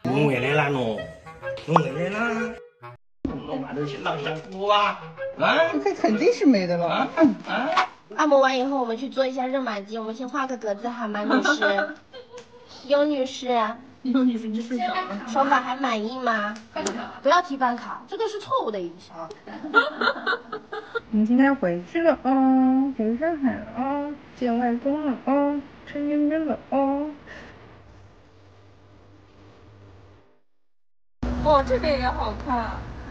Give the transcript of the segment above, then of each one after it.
弄回来了喏，弄回来了。弄把这些浪香菇啊， 这肯定是没的了。 按摩完以后，我们去做一下热玛吉。我们先画个格子好吗，女士？尤女士， 尤女士你睡着了。 手法还满意吗？不要提办卡，这个是错误的影响。 你今天回去了哦，回上海了哦，见外公了哦，吃圆圆了哦。哇，这边也好看。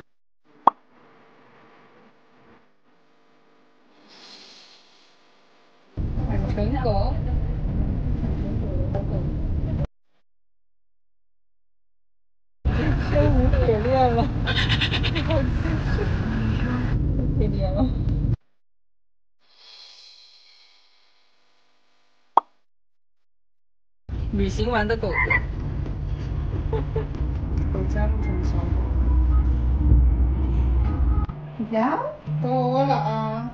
满城狗。生无可恋了，好真实，太可怜了。旅行完的狗狗，狗家路上的小狗。呀，到我了啊！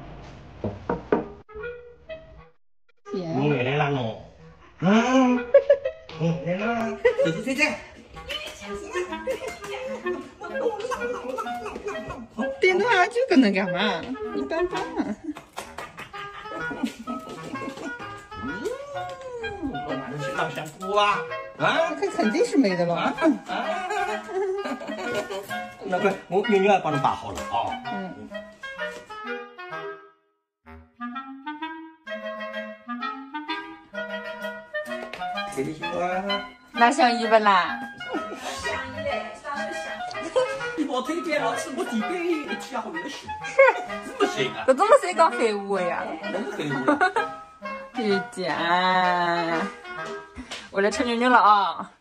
弄回来了喏，弄回来了，睡觉。 电动牙就搁那干嘛？一般般啊。 弄把这些浪香菇啊， 这肯定是没的了。 那个我妞妞帮你摆好了啊。给你说啊。 哪像一不啦？ 我推荐了吃我几杯，吃好热水。这么行啊？ 这怎么是讲废物的呀？ 能废物了？ 别讲，我来吃妞妞了啊！